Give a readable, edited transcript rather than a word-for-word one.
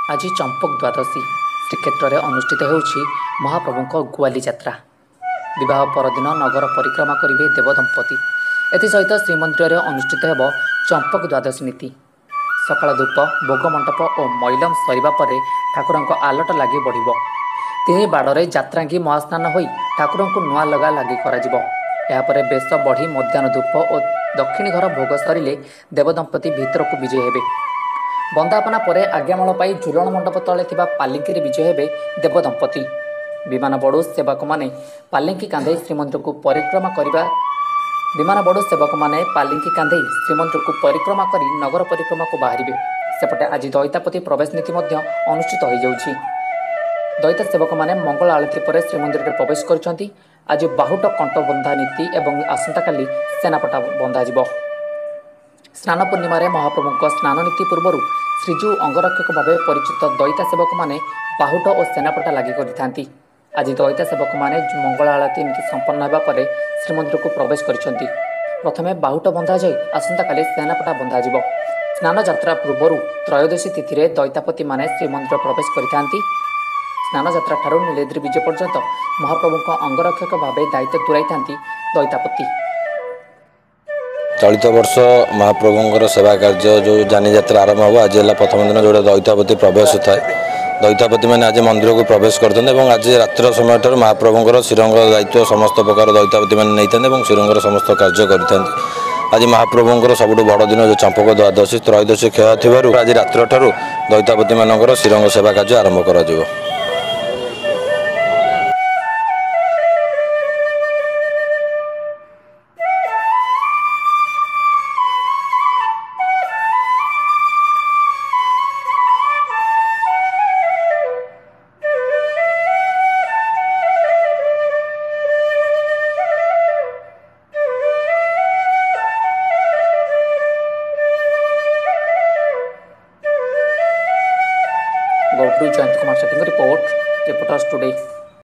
ଆଜି ଚମ୍ପକ ଦ୍ୱାଦଶୀ ଶ୍ରୀକ୍ଷେତ୍ରରେ ଅନୁଷ୍ଠିତ ହେଉଛି ମହାପ୍ରଭୁଙ୍କ ଗୁଆଲି ଯାତ୍ରା। ବିବାହ ପରଦିନ ନଗର ପରିକ୍ରମା କରିବେ ଦେବଦମ୍ପତି। ଏଥିସହିତ ଶ୍ରୀମନ୍ଦିରରେ ଅନୁଷ୍ଠିତ ହେବ ଚମ୍ପକ ଦ୍ୱାଦଶୀ ନୀତି। ସକାଳ ଧୂପ, ଭୋଗ ମଣ୍ଡପ ଓ ମଇଲମ ସରିବା ପରେ ଠାକୁରଙ୍କ ଆଲଟ ଲାଗି ବଢ଼ିବ। ତିନି ବାଡ଼ରେ ଯାତ୍ରାଙ୍ଗୀ ମହାସ୍ନାନ ହୋଇ ଠାକୁରଙ୍କୁ ନୂଆ ଲଗା ଲାଗି କରାଯିବ। ଏହାପରେ ବେଶ ବଢ଼ି ମଧ୍ୟାହ୍ନ ଧୂପ ଓ ଦକ୍ଷିଣୀ ଘର ଭୋଗ ସରିଲେ ଦେବଦମ୍ପତି ଭିତରକୁ ବିଜେ ହେବେ। ବନ୍ଦାପନା ପରେ ଆଜ୍ଞାମାଳ ପାଇ ଝୁଲଣ ମଣ୍ଡପ ତଳେ ଥିବା ପାଲିଙ୍କିରେ ବିଜେ ହେବେ ଦେବଦମ୍ପତି। ବିମାନ ବଡ଼ୁ ସେବକମାନେ ପାଲିଙ୍କି କାନ୍ଧେଇ ଶ୍ରୀମନ୍ଦିରକୁ ପରିକ୍ରମା କରି ନଗର ପରିକ୍ରମାକୁ ବାହାରିବେ। ସେପଟେ ଆଜି ଦଇତାପତି ପ୍ରବେଶ ନୀତି ମଧ୍ୟ ଅନୁଷ୍ଠିତ ହୋଇଯାଉଛି। ଦଇତା ସେବକମାନେ ମଙ୍ଗଳ ଆଳତି ପରେ ଶ୍ରୀମନ୍ଦିରରେ ପ୍ରବେଶ କରିଛନ୍ତି। ଆଜି ବାହୁଟ କଣ୍ଟ ବନ୍ଧା ନୀତି ଏବଂ ଆସନ୍ତାକାଲି ସେନାପଟା ବନ୍ଧାଯିବ। ସ୍ନାନ ପୂର୍ଣ୍ଣିମାରେ ମହାପ୍ରଭୁଙ୍କ ସ୍ନାନ ନୀତି ପୂର୍ବରୁ ଶ୍ରୀଜୀଉ ଅଙ୍ଗରକ୍ଷକ ଭାବେ ପରିଚିତ ଦଇତା ସେବକମାନେ ବାହୁଟ ଓ ସେନାପଟା ଲାଗି କରିଥାନ୍ତି। ଆଜି ଦଇତା ସେବକମାନେ ମଙ୍ଗଳ ଆଳତି ନୀତି ସମ୍ପନ୍ନ ହେବା ପରେ ଶ୍ରୀମନ୍ଦିରକୁ ପ୍ରବେଶ କରିଛନ୍ତି। ପ୍ରଥମେ ବାହୁଟ ବନ୍ଧାଯାଇ ଆସନ୍ତାକାଲି ସେନାପଟା ବନ୍ଧାଯିବ। ସ୍ନାନ ଯାତ୍ରା ପୂର୍ବରୁ ତ୍ରୟୋଦଶୀ ତିଥିରେ ଦଇତାପତିମାନେ ଶ୍ରୀମନ୍ଦିର ପ୍ରବେଶ କରିଥାନ୍ତି। ସ୍ନାନଯାତ୍ରାଠାରୁ ନୀଳଦ୍ରି ବିଜେ ପର୍ଯ୍ୟନ୍ତ ମହାପ୍ରଭୁଙ୍କ ଅଙ୍ଗରକ୍ଷକ ଭାବେ ଦାୟିତ୍ୱ ତୁଲାଇଥାନ୍ତି ଦଇତାପତି। ଚଳିତ ବର୍ଷ ମହାପ୍ରଭୁଙ୍କର ସେବା କାର୍ଯ୍ୟ ଯେଉଁ ଯାନିଯାତ୍ରା ଆରମ୍ଭ ହେବ, ଆଜି ହେଲା ପ୍ରଥମ ଦିନ, ଯେଉଁଟା ଦଇତାପତି ପ୍ରବେଶ ଥାଏ। ଦଇତାପତିମାନେ ଆଜି ମନ୍ଦିରକୁ ପ୍ରବେଶ କରିଥାନ୍ତି ଏବଂ ଆଜି ରାତ୍ର ସମୟଠାରୁ ମହାପ୍ରଭୁଙ୍କର ଶ୍ରୀରଙ୍ଗ ଦାୟିତ୍ୱ ସମସ୍ତ ପ୍ରକାର ଦଇତାପତିମାନେ ନେଇଥାନ୍ତି ଏବଂ ଶ୍ରୀରଙ୍ଗର ସମସ୍ତ କାର୍ଯ୍ୟ କରିଥାନ୍ତି। ଆଜି ମହାପ୍ରଭୁଙ୍କର ସବୁଠୁ ବଡ଼ ଦିନ ଯେଉଁ ଚମ୍ପକ ଦ୍ୱାଦଶୀ, ତ୍ରୟୋଦଶୀ କ୍ଷୟ ଥିବାରୁ ଆଜି ରାତ୍ରଠାରୁ ଦଇତାପତିମାନଙ୍କର ଶ୍ରୀରଙ୍ଗ ସେବା କାର୍ଯ୍ୟ ଆରମ୍ଭ କରାଯିବ। गौडू Jayant Kumar Sethi report reporters today.